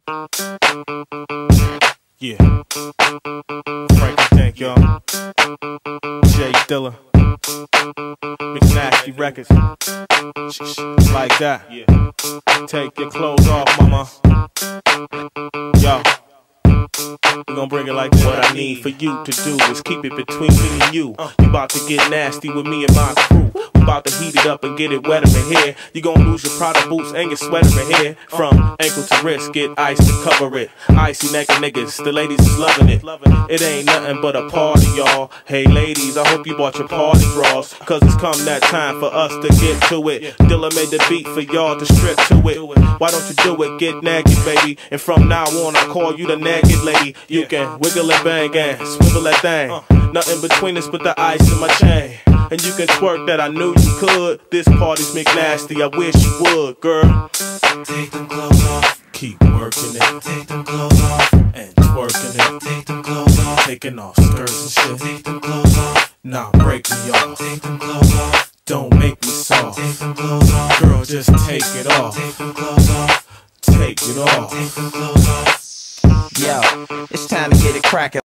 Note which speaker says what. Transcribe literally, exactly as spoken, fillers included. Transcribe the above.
Speaker 1: Yeah. Frank, thank y'all. Jay Dilla. McNasty Records. Like that. Take your clothes off, mama. Yo. We gon' bring it like this. What I need for you to do is keep it between me and you. You about to get nasty with me and my crew. We about to heat it up and get it wetter in here. You gon' lose your Prada boots and your sweater in here. From ankle to wrist, get ice to cover it. Icy naked niggas, the ladies is loving it. It ain't nothing but a party, y'all. Hey ladies, I hope you bought your party bras, cause it's come that time for us to get to it. Dilla made the beat for y'all to strip to it. Why don't you do it? Get naked, baby. And from now on, I call you the naked lady. You can wiggle and bang and swivel that thing. Nothing between us but the ice in my chain. And you can twerk that, I knew you could. This party's McNasty, I wish you would, girl.
Speaker 2: Take them clothes off.
Speaker 1: Keep working it.
Speaker 2: Take them clothes off.
Speaker 1: And twerking it.
Speaker 2: Take them clothes off.
Speaker 1: Taking off skirts and shit.
Speaker 2: Take them clothes off.
Speaker 1: Nah, break me off.
Speaker 2: Take them clothes off.
Speaker 1: Don't make me soft.
Speaker 2: Take them clothes off.
Speaker 1: Girl, just take it off.
Speaker 2: Take them clothes off.
Speaker 1: Take it off.
Speaker 2: Take them clothes off.
Speaker 3: Yo, it's time to get it crackin'.